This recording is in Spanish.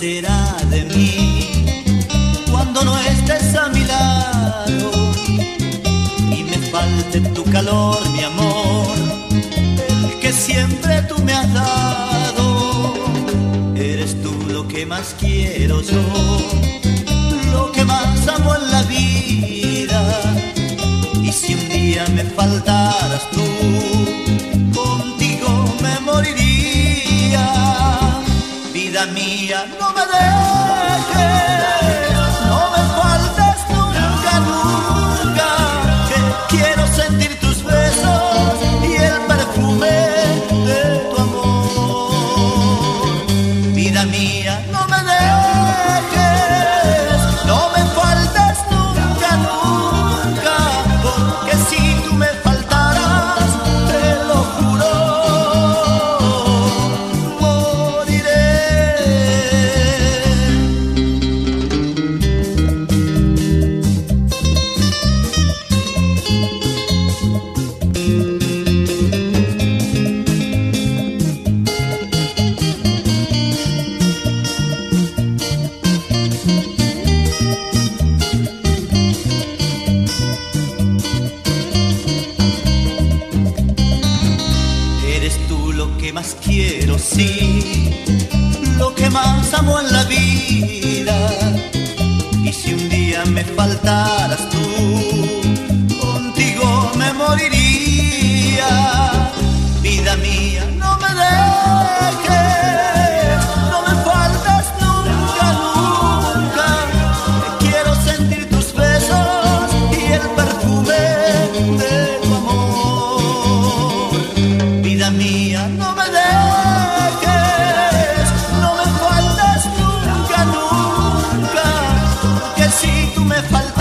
será de mí cuando no estés a mi lado y me falte tu calor, mi amor, el que siempre tú me has dado? Eres tú lo que más quiero yo, lo que más amo en la vida. Y si un día me faltaras tú, contigo me moriría. Vida mía, no me dejes, no me faltes nunca, nunca, que quiero sentir tus besos y el perfume de tu amor. Vida mía, no me dejes, no me faltes nunca, nunca, porque si tú me faltaras, te lo juro, moriré. Eres tú lo que más quiero, sí, lo que más amo en la vida. Y si un día me faltaras tú, contigo me moriría. Vida mía, no me dejes, no me faltes nunca, nunca, que quiero sentir tus besos y el perfume de tu amor. Vida mía, no me dejes, no me faltes nunca, nunca, que si tú me faltas